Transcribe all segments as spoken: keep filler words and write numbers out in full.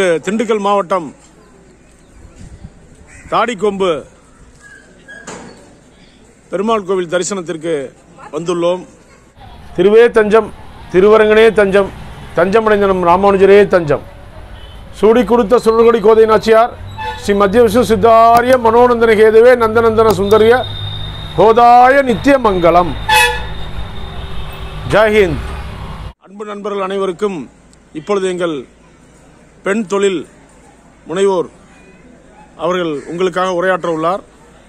இன்று திண்டுக்கல் மாவட்டம் தாடிக்கொம்பு பெருமாள் கோவில் தரிசனத்திற்கு வந்துள்ளோம். திருவே தஞ்சம், திருவரங்கனே தஞ்சம், தஞ்சமடைந்த நம் ராமானுஜரே தஞ்சம். சூடி கொடுத்த சுழல்கொடி கோதை நாச்சியார் ஸ்ரீ மத்திய விஷ்ணு சித்தாரிய மனோநந்தன கேதுவே நந்தநந்தன சுந்தரிய கோதாய நித்திய மங்கலம். ஜெய்ஹிந்த். அன்பு நண்பர்கள் அனைவருக்கும் இப்பொழுது எங்கள் பெண் தொழில் முனைவோர் அவர்கள் உங்களுக்காக உரையாற்ற உள்ளார்.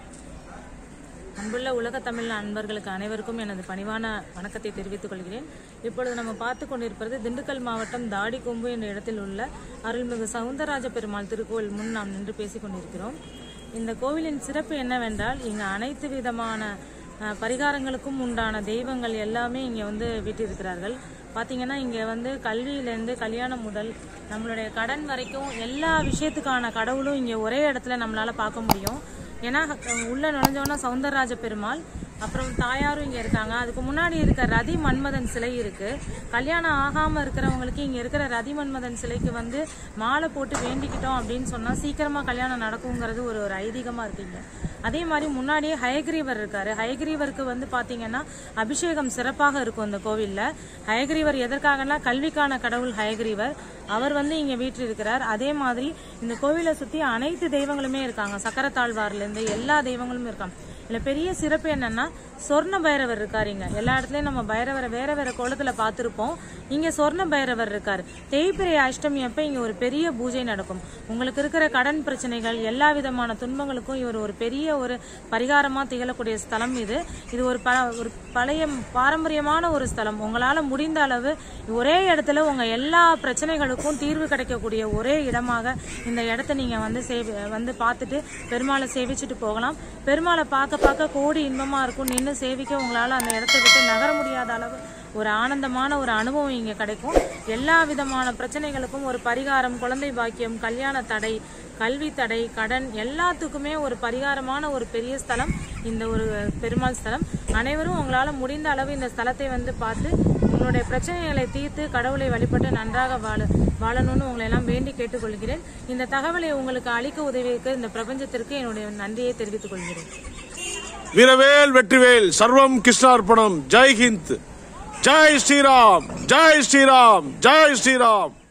அன்புள்ள உலக தமிழ் அன்பர்களுக்கு அனைவருக்கும் எனது பணிவான வணக்கத்தை தெரிவித்துக் கொள்கிறேன். இப்பொழுது நம்ம பார்த்து கொண்டிருப்பது திண்டுக்கல் மாவட்டம் தாடிக்கொம்பு என்ற இடத்தில் உள்ள அருள்மிகு சவுந்தரராஜ பெருமாள் திருக்கோவில் முன் நாம் நின்று பேசிக் கொண்டிருக்கிறோம். இந்த கோவிலின் சிறப்பு என்னவென்றால் இங்கு அனைத்து விதமான பரிகாரங்களுக்கும் உண்டான தெய்வங்கள் எல்லாமே இங்கே வந்து வீட்டிருக்கிறார்கள். பார்த்தீங்கன்னா இங்கே வந்து கல்வியிலேருந்து கல்யாணம் முதல் நம்மளுடைய கடன் வரைக்கும் எல்லா விஷயத்துக்கான கடவுளும் இங்கே ஒரே இடத்துல நம்மளால பார்க்க முடியும். ஏன்னா உள்ள நுழைஞ்சோன்னா சவுந்தரராஜ பெருமாள், அப்புறம் தாயாரும் இங்கே இருக்காங்க. அதுக்கு முன்னாடி இருக்க ரதி மன்மதன் சிலை இருக்கு. கல்யாணம் ஆகாமல் இருக்கிறவங்களுக்கு இங்கே இருக்கிற ரதி மன்மதன் சிலைக்கு வந்து மாலை போட்டு வேண்டிக்கிட்டோம் அப்படின்னு சொன்னால் சீக்கிரமாக கல்யாணம் நடக்குங்கிறது ஒரு ஒரு ஐதீகமாக இருக்குங்க. அதே மாதிரி முன்னாடியே ஹயக்ரீவர் இருக்காரு. ஹயக்ரீவருக்கு வந்து பார்த்தீங்கன்னா அபிஷேகம் சிறப்பாக இருக்கும் இந்த கோவிலில். ஹயக்ரீவர் எதற்காகனா கல்விக்கான கடவுள் ஹயக்ரீவர். அவர் வந்து இங்கே வீட்டில் இருக்கிறார். அதே மாதிரி இந்த கோவிலை சுற்றி அனைத்து தெய்வங்களுமே இருக்காங்க. சக்கரத்தாழ்வார்லேருந்து எல்லா தெய்வங்களும் இருக்காங்க. இதில் பெரிய சிறப்பு என்னன்னா சொர்ண பைரவர் இருக்காருங்க. எல்லா இடத்துலையும் நம்ம பைரவரை வேற வேற கோலத்தில் பார்த்துருப்போம். இங்கே சொர்ண பைரவர் இருக்காரு. தேய்பிரை அஷ்டமி அப்போ இங்கே ஒரு பெரிய பூஜை நடக்கும். உங்களுக்கு இருக்கிற கடன் பிரச்சனைகள் எல்லா விதமான துன்பங்களுக்கும் இவர் ஒரு பெரிய ஒரு பரிகாரமாக திகழக்கூடிய ஸ்தலம் இது. இது ஒரு ப ஒரு பழைய பாரம்பரியமான ஒரு ஸ்தலம். உங்களால் முடிந்த அளவு ஒரே இடத்துல உங்கள் எல்லா பிரச்சனைகளுக்கும் தீர்வு கிடைக்கக்கூடிய ஒரே இடமாக இந்த இடத்த நீங்கள் வந்து சேவை வந்து பார்த்துட்டு பெருமாளை சேவிச்சுட்டு போகலாம். பெருமாளை பார்க்க பார்க்க கோடி இன்பமாக இருக்கும். நின்று சேவிக்க உங்களால் அந்த இடத்த விட்டு நகர முடியாத அளவு ஒரு ஆனந்தமான ஒரு அனுபவம் இங்கே கிடைக்கும். எல்லா விதமான பிரச்சனைகளுக்கும் ஒரு பரிகாரம், குழந்தை பாக்கியம், கல்யாண தடை, கல்வி தடை, கடன் எல்லாத்துக்குமே ஒரு பரிகாரமான ஒரு பெரிய ஸ்தலம் இந்த ஒரு பெருமாள் ஸ்தலம். அனைவரும் உங்களால் முடிந்த அளவு இந்த ஸ்தலத்தை வந்து பார்த்து உங்களுடைய பிரச்சனைகளை தீர்த்து கடவுளை வழிபட்டு நன்றாக வாழ வாழணும்னு உங்களை எல்லாம் வேண்டி கேட்டுக்கொள்கிறேன். இந்த தகவலை உங்களுக்கு அளிக்க உதவிக்கு இந்த பிரபஞ்சத்திற்கு என்னுடைய நன்றியை தெரிவித்துக் கொள்கிறேன். வீரவேல் வெற்றிவேல், சர்வம் கிருஷ்ணார்ப்பணம். ஜெய் ஹிந்த், ஜெய் ஸ்ரீராம், ஜெய் ஸ்ரீராம், ஜெய் ஸ்ரீராம்.